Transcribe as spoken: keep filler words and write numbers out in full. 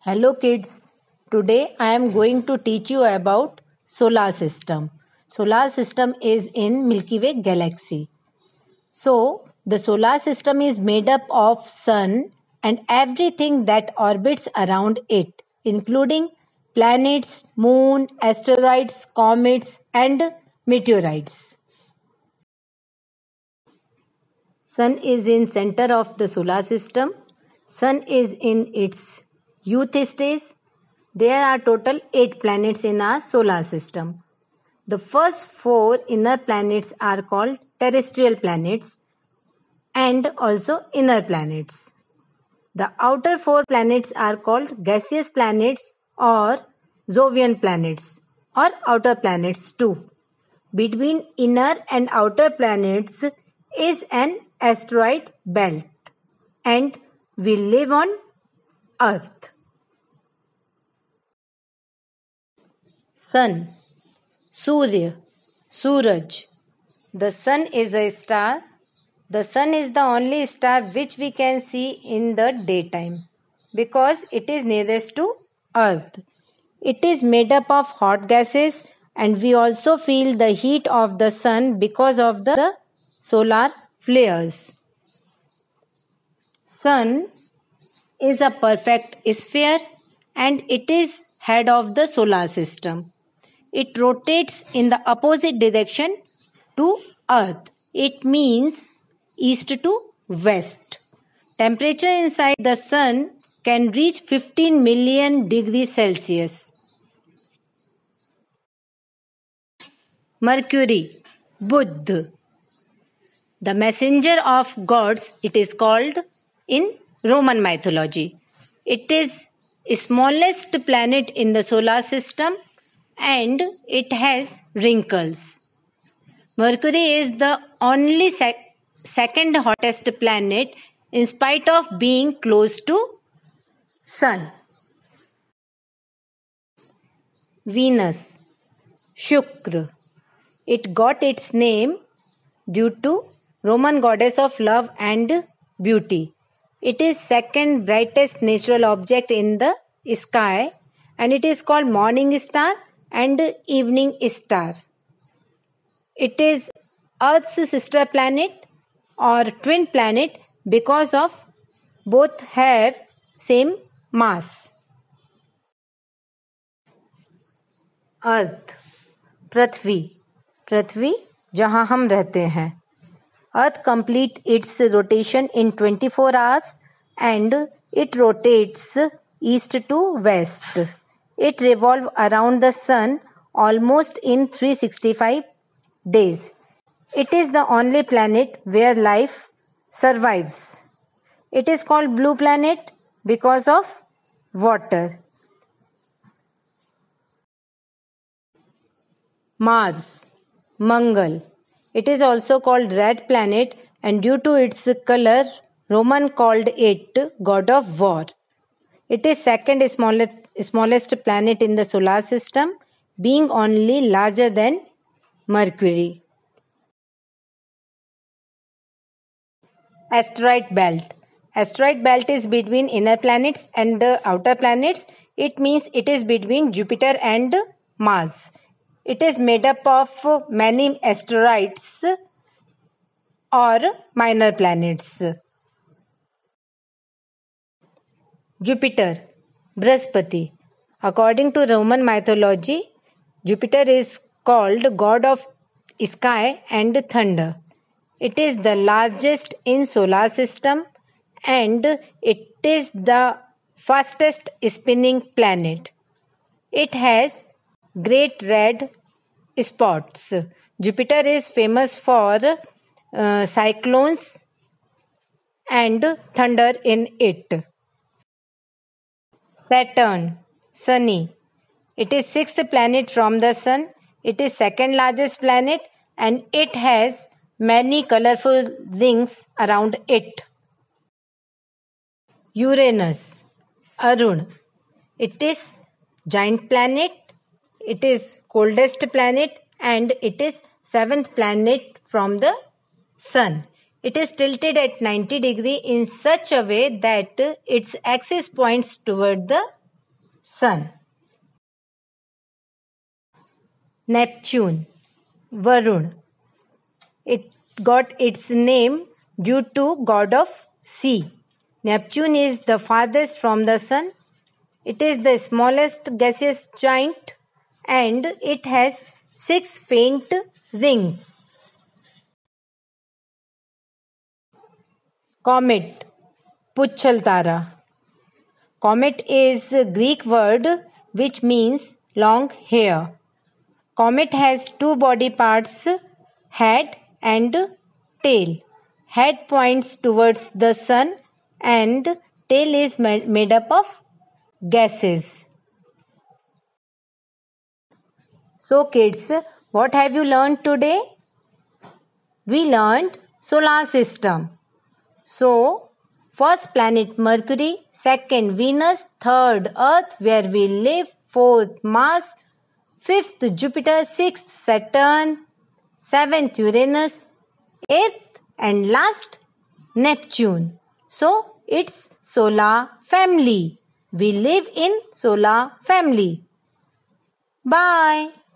Hello kids, today I am going to teach you about solar system. Solar system is in Milky Way galaxy. So the solar system is made up of sun and everything that orbits around it, including planets, moon, asteroids, comets and meteorites. Sun is in center of the solar system. Sun is in its youth stage. There are total eight planets in our solar system. The first four inner planets are called terrestrial planets and also inner planets. The outer four planets are called gaseous planets or Jovian planets or outer planets too. Between inner and outer planets is an asteroid belt and we live on Earth. Sun, Surya, Suraj. The sun is a star. The sun is the only star which we can see in the daytime because it is nearest to Earth. It is made up of hot gases and we also feel the heat of the sun because of the solar flares. Sun is a perfect sphere and it is head of the solar system. It rotates in the opposite direction to Earth. It means east to west. Temperature inside the sun can reach fifteen million degrees Celsius. Mercury, Buddha, the messenger of gods, it is called in Roman mythology. It is the smallest planet in the solar system and it has wrinkles. Mercury is the only sec- second hottest planet in spite of being close to Sun. Venus, Shukra. It got its name due to Roman goddess of love and beauty. It is second brightest natural object in the sky and it is called morning star and evening star. It is Earth's sister planet or twin planet because of both have same mass. Earth, Prithvi, Prithvi जहाँ हम रहते हैं. Earth complete its rotation in twenty-four hours and it rotates east to west. It revolves around the sun almost in three hundred sixty-five days. It is the only planet where life survives. It is called blue planet because of water. Mars, Mangal. It is also called red planet and due to its color, Roman called it god of war. It is second smallest, smallest planet in the solar system, being only larger than Mercury. Asteroid belt. Asteroid belt is between inner planets and the outer planets. It means it is between Jupiter and Mars. It is made up of many asteroids or minor planets. Jupiter, Brihaspati. According to Roman mythology, Jupiter is called god of sky and thunder. It is the largest in solar system and it is the fastest spinning planet. It has great red spots. Jupiter is famous for uh, cyclones and thunder in it. Saturn, Sunny. It is sixth planet from the sun. It is second largest planet and it has many colorful rings around it. Uranus, Arun. It is giant planet. It is coldest planet and it is seventh planet from the sun. It is tilted at ninety degrees in such a way that its axis points toward the Sun. Neptune, Varun. It got its name due to god of sea. Neptune is the farthest from the sun. It is the smallest gaseous giant and it has six faint rings. Comet, Puchal Tara. Comet is a Greek word which means long hair. Comet has two body parts, head and tail. Head points towards the sun and tail is made up of gases. So kids, what have you learned today? We learned solar system. So, first planet Mercury, second Venus, third Earth where we live, fourth Mars, fifth Jupiter, sixth Saturn, seventh Uranus, eighth and last Neptune. So, it's solar family. We live in solar family. Bye.